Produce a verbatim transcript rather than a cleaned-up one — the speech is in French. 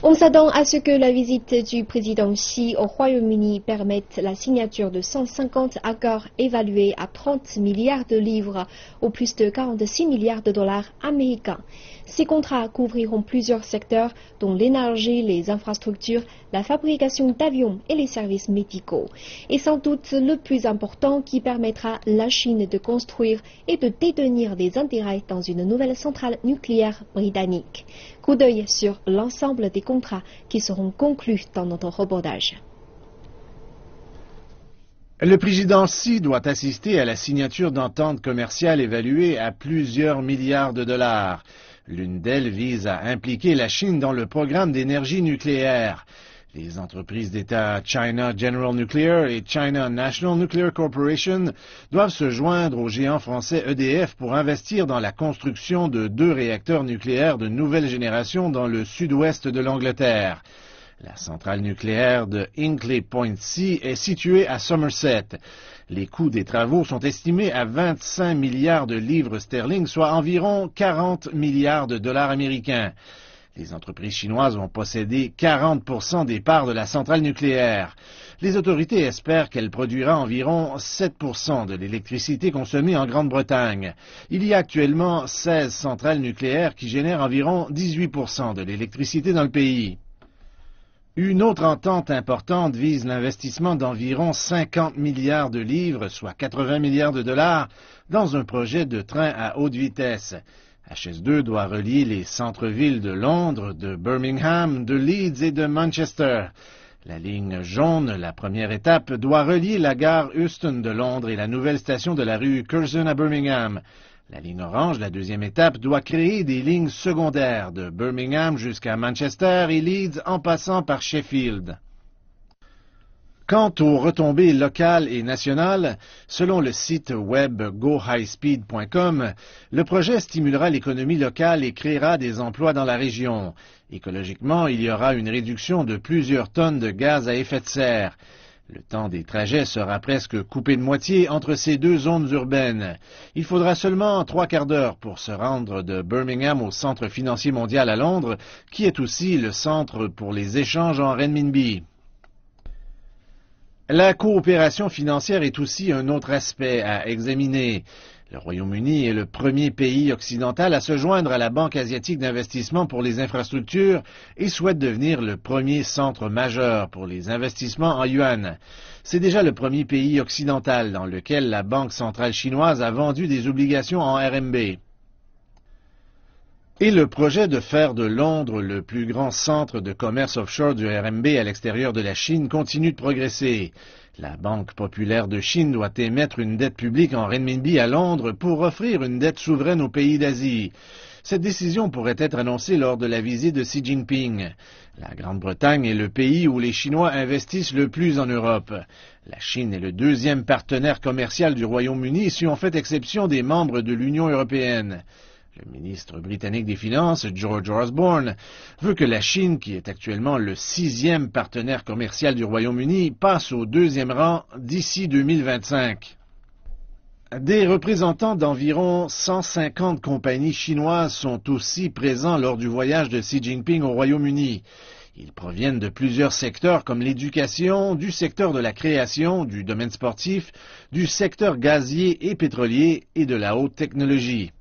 On s'attend à ce que la visite du président Xi au Royaume-Uni permette la signature de cent cinquante accords évalués à trente milliards de livres ou plus de quarante-six milliards de dollars américains. Ces contrats couvriront plusieurs secteurs dont l'énergie, les infrastructures, la fabrication d'avions et les services médicaux. Et sans doute le plus important qui permettra à la Chine de construire et de détenir des intérêts dans une nouvelle centrale nucléaire britannique. Coup d'œil sur l'ensemble des contrats qui seront conclus dans notre reportage. Le président Xi doit assister à la signature d'ententes commerciales évaluées à plusieurs milliards de dollars. L'une d'elles vise à impliquer la Chine dans le programme d'énergie nucléaire. Les entreprises d'État China General Nuclear et China National Nuclear Corporation doivent se joindre au géant français E D F pour investir dans la construction de deux réacteurs nucléaires de nouvelle génération dans le sud-ouest de l'Angleterre. La centrale nucléaire de Hinkley Point C est située à Somerset. Les coûts des travaux sont estimés à vingt-cinq milliards de livres sterling, soit environ quarante milliards de dollars américains. Les entreprises chinoises vont posséder quarante pour cent des parts de la centrale nucléaire. Les autorités espèrent qu'elle produira environ sept pour cent de l'électricité consommée en Grande-Bretagne. Il y a actuellement seize centrales nucléaires qui génèrent environ dix-huit pour cent de l'électricité dans le pays. Une autre entente importante vise l'investissement d'environ cinquante milliards de livres, soit quatre-vingts milliards de dollars, dans un projet de train à haute vitesse. H S deux doit relier les centres-villes de Londres, de Birmingham, de Leeds et de Manchester. La ligne jaune, la première étape, doit relier la gare Euston de Londres et la nouvelle station de la rue Curzon à Birmingham. La ligne orange, la deuxième étape, doit créer des lignes secondaires de Birmingham jusqu'à Manchester et Leeds en passant par Sheffield. Quant aux retombées locales et nationales, selon le site web go high speed point com, le projet stimulera l'économie locale et créera des emplois dans la région. Écologiquement, il y aura une réduction de plusieurs tonnes de gaz à effet de serre. Le temps des trajets sera presque coupé de moitié entre ces deux zones urbaines. Il faudra seulement trois quarts d'heure pour se rendre de Birmingham au Centre financier mondial à Londres, qui est aussi le centre pour les échanges en renminbi. La coopération financière est aussi un autre aspect à examiner. Le Royaume-Uni est le premier pays occidental à se joindre à la Banque asiatique d'investissement pour les infrastructures et souhaite devenir le premier centre majeur pour les investissements en yuan. C'est déjà le premier pays occidental dans lequel la Banque centrale chinoise a vendu des obligations en R M B. Et le projet de faire de Londres le plus grand centre de commerce offshore du R M B à l'extérieur de la Chine continue de progresser. La Banque populaire de Chine doit émettre une dette publique en renminbi à Londres pour offrir une dette souveraine aux pays d'Asie. Cette décision pourrait être annoncée lors de la visite de Xi Jinping. La Grande-Bretagne est le pays où les Chinois investissent le plus en Europe. La Chine est le deuxième partenaire commercial du Royaume-Uni si on fait exception des membres de l'Union européenne. Le ministre britannique des Finances, George Osborne, veut que la Chine, qui est actuellement le sixième partenaire commercial du Royaume-Uni, passe au deuxième rang d'ici deux mille vingt-cinq. Des représentants d'environ cent cinquante compagnies chinoises sont aussi présents lors du voyage de Xi Jinping au Royaume-Uni. Ils proviennent de plusieurs secteurs comme l'éducation, du secteur de la création, du domaine sportif, du secteur gazier et pétrolier et de la haute technologie.